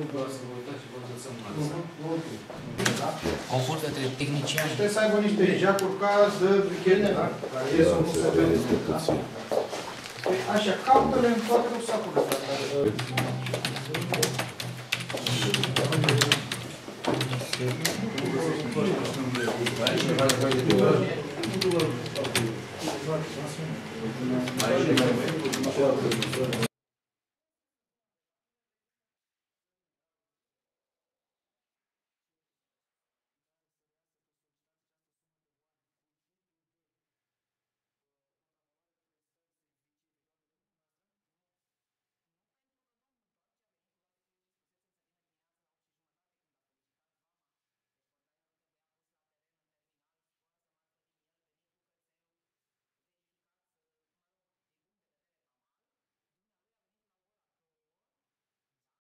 vreau să vă uitați și vă dați seama. Concurs între tehniciani. Trebuie să aibă niște geacuri ca de brichete, da? Care ies sau nu se vede. Așa, caută-le în toate rusacurile.